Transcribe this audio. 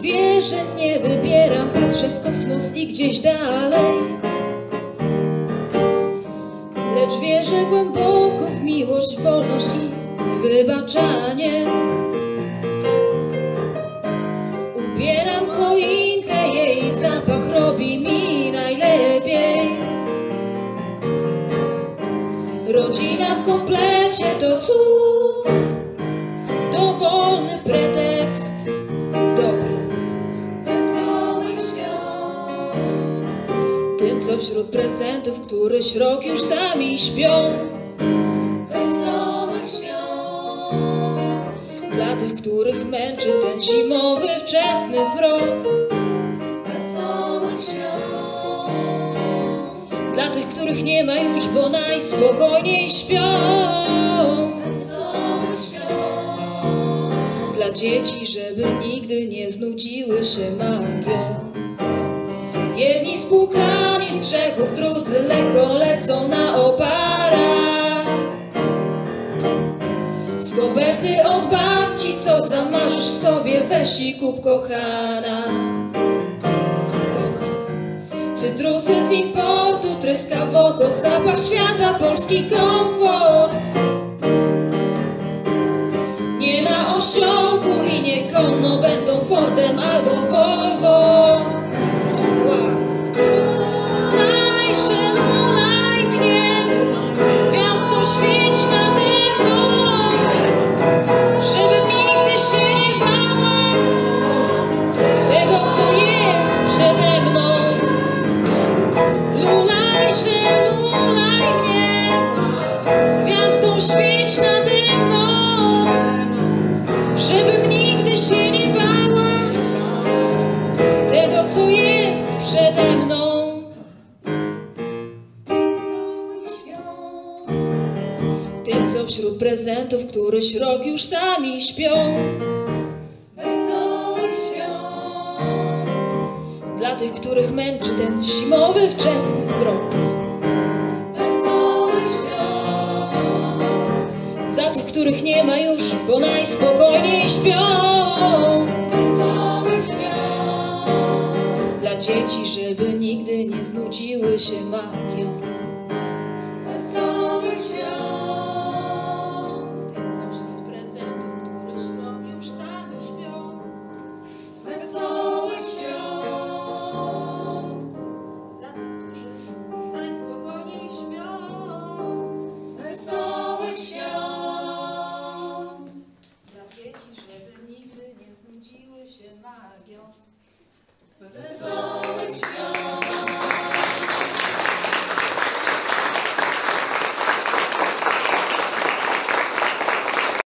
wierzę, nie wybieram, patrzę w kosmos i gdzieś dalej. Lecz wierzę głęboko w miłość, wolność i wybaczanie. Ubieram choinkę, jej zapach robi mi najlepiej. Rodzina w komplecie to cud, dowolny pretekst, dobry, wesołych świąt. Tym, co wśród prezentów, któryś rok już sami śpią. Wesołych świąt. Dla tych, których męczy ten zimowy, wczesny zmrok. Wesołych świąt. Dla tych, których nie ma już, bo najspokojniej śpią. Wesołych świąt. Dla dzieci, żeby nigdy nie znudziły się magią. Jedni spłukani z grzechów, drudzy lekko lecą na oparach. Z koperty od babci, co zamarzysz sobie, weź i kup, kochana. Kocham cytrusy z importu, tryska w oko, zapach świata, polski komfort. Nie na osiołku i nie konno, będą Fordem albo Volvo. Lulaj, przelulaj mnie, gwiazdo świeć nade mną, żebym nigdy się nie bała tego, co jest przede mną. Lulaj, przelulaj mnie, gwiazdo świeć nade mną, żebym nigdy się nie bała tego, co jest przede mną. Tym, co wśród prezentów, któryś rok już sami śpią. Wesołych świąt. Dla tych, których męczy ten zimowy, wczesny zmrok. Wesołych świąt. Za tych, których nie ma już, bo najspokojniej śpią. Wesołych świąt. Dla dzieci, żeby nigdy nie znudziły się magią. Wesołych świąt. Tym, co wśród prezentów, któryś rok już sami śpią. Wesołych świąt. Za tych, którzy najspokojniej śpią. Wesołych świąt. Dla dzieci, żeby nigdy nie znudziły się magią. Wesołych